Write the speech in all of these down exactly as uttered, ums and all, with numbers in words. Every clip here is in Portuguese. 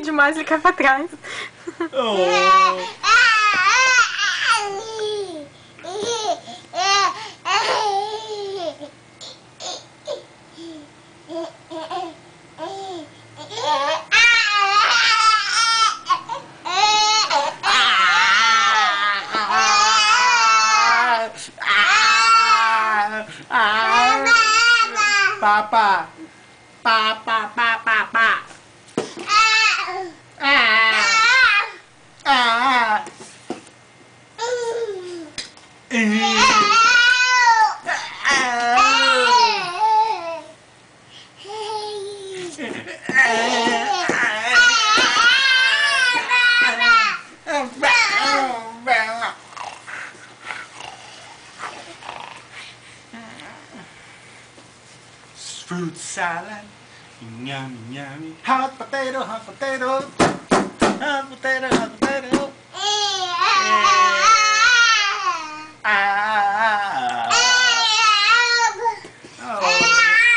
demais, ele cai pra trás. Oh. Papa, papa, papa, papa. Ah, ah. Fruit salad, yummy, yummy. Hot potato, hot potato, hot potato, hot potato. Ah, oh.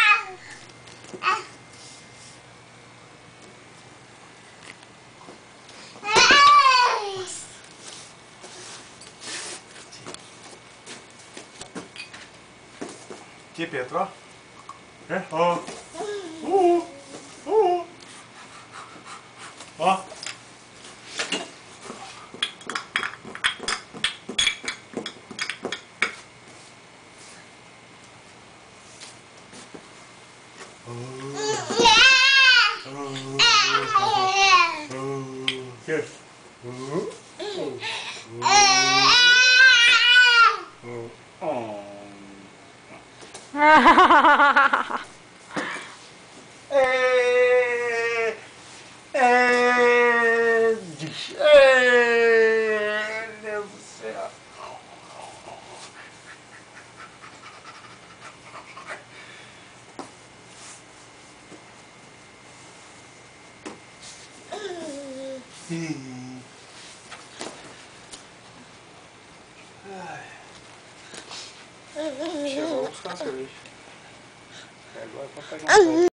Che Pietro? Eh? Oh! Uh! Uh! Oh! Yes. Eh, eh, eh, Deus do céu. Hum. Chegou os cânceres. Agora é pra pegar um